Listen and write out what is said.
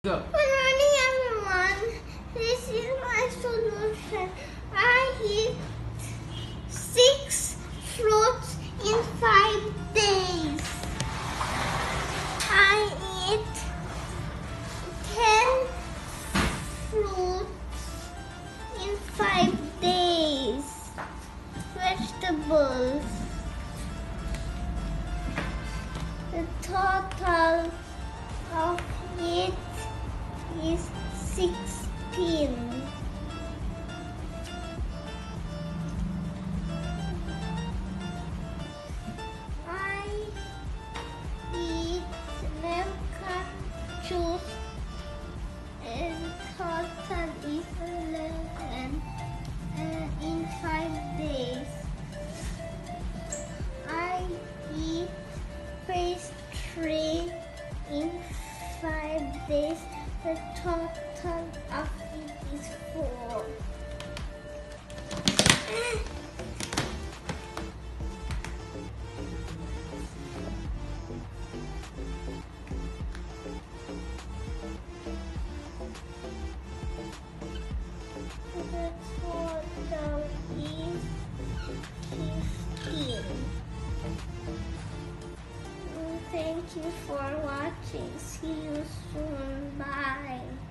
Go. Good morning, everyone. This is my solution. I eat 6 fruits in 5 days. I eat 10 fruits in 5 days. Vegetables. The total of it is 16. I eat milk and juice and total is 11 in 5 days. I eat pastry in 5 days. The total of it is 4. The total is 15. Thank you for watching. See you soon. Bye.